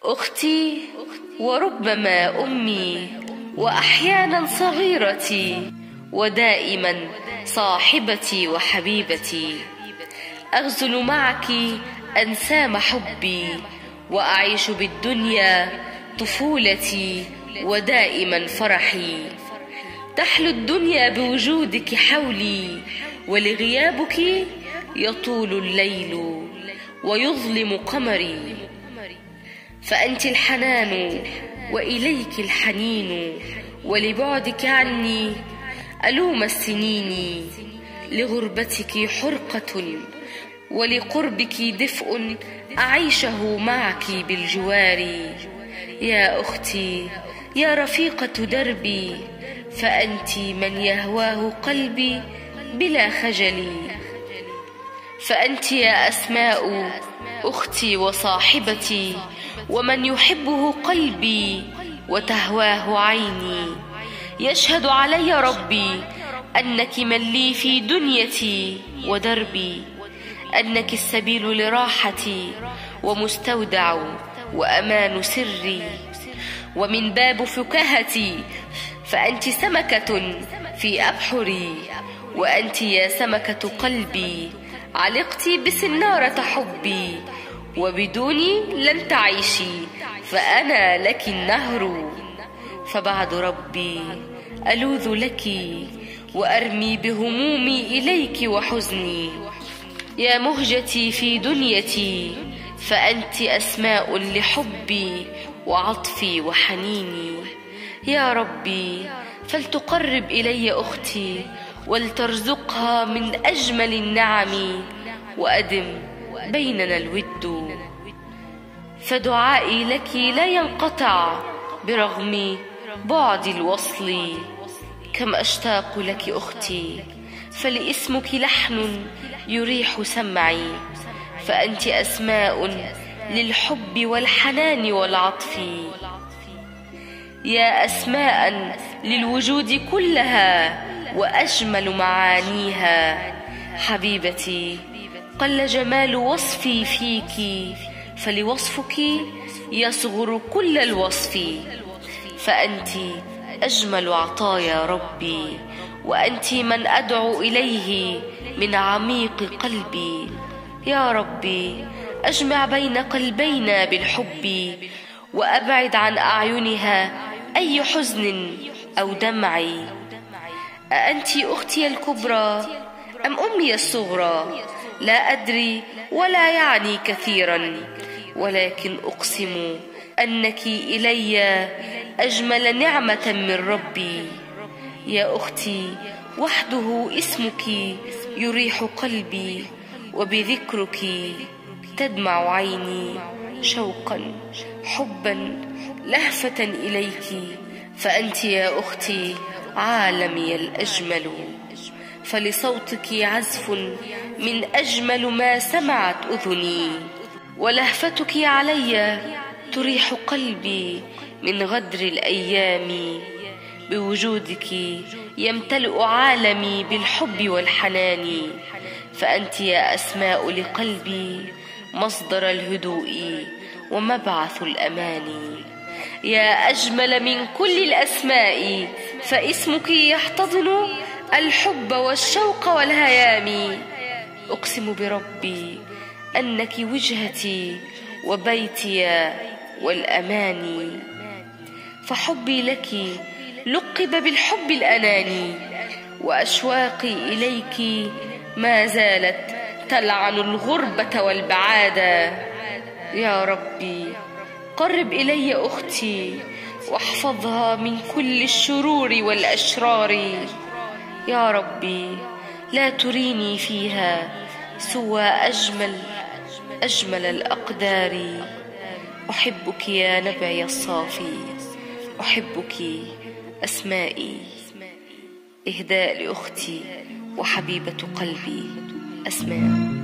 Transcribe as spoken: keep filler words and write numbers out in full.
أختي وربما أمي، وأحيانا صغيرتي، ودائما صاحبتي وحبيبتي. أغزل معك أنسام حبي، وأعيش بالدنيا طفولتي ودائما فرحي. تحلو الدنيا بوجودك حولي، ولغيابك يطول الليل ويظلم قمري. فأنت الحنان وإليك الحنين، ولبعدك عني ألوم السنين. لغربتك حرقة ولقربك دفء، أعيشه معك بالجوار. يا أختي يا رفيقة دربي، فأنت من يهواه قلبي بلا خجل. فأنت يا أسماء أختي وصاحبتي، ومن يحبه قلبي وتهواه عيني. يشهد علي ربي أنك من لي في دنيتي ودربي، أنك السبيل لراحتي ومستودع وأمان سري ومن باب فكاهتي. فأنت سمكة في أبحري، وأنت يا سمكة قلبي علقت بسنارة حبي، وبدوني لن تعيشي، فأنا لك النهر. فبعد ربي ألوذ لك وأرمي بهمومي إليك وحزني. يا مهجتي في دنيتي، فأنت أسماء لحبي وعطفي وحنيني. يا ربي فلتقرب إلي أختي، ولترزقها من أجمل النعم، وأدم بيننا الود. فدعائي لك لا ينقطع برغم بعد الوصل. كم أشتاق لك أختي، فلاسمك لحن يريح سمعي. فأنت أسماء للحب والحنان والعطف، يا أسماء للوجود كلها وأجمل معانيها. حبيبتي قل جمال وصفي فيك، فلوصفك يصغر كل الوصف. فأنت أجمل عطايا ربي، وأنت من أدعو إليه من عميق قلبي. يا ربي أجمع بين قلبينا بالحب، وأبعد عن أعينها أي حزن أو دمع. أأنت أختي الكبرى أم أمي الصغرى؟ لا أدري ولا يعني كثيرا، ولكن أقسم أنك إلي أجمل نعمة من ربي. يا أختي وحده اسمك يريح قلبي، وبذكرك تدمع عيني شوقا حبا لهفة إليك. فأنت يا أختي عالمي الأجمل، فلصوتك عزف من أجمل ما سمعت أذني. ولهفتك علي تريح قلبي من غدر الأيام. بوجودك يمتلئ عالمي بالحب والحنان. فأنت يا أسماء لقلبي مصدر الهدوء ومبعث الأمان. يا أجمل من كل الأسماء، فاسمك يحتضن الحب والشوق والهيام. أقسم بربي أنك وجهتي وبيتي والأمان. فحبي لك لقب بالحب الأناني، وأشواقي إليك ما زالت تلعن الغربة والبعادة. يا ربي قرب إلي أختي، واحفظها من كل الشرور والأشرار. يا ربي لا تريني فيها سوى أجمل أجمل الأقدار. أحبك يا نبعي الصافي، أحبك أسمائي. إهداء لأختي وحبيبة قلبي أسماء.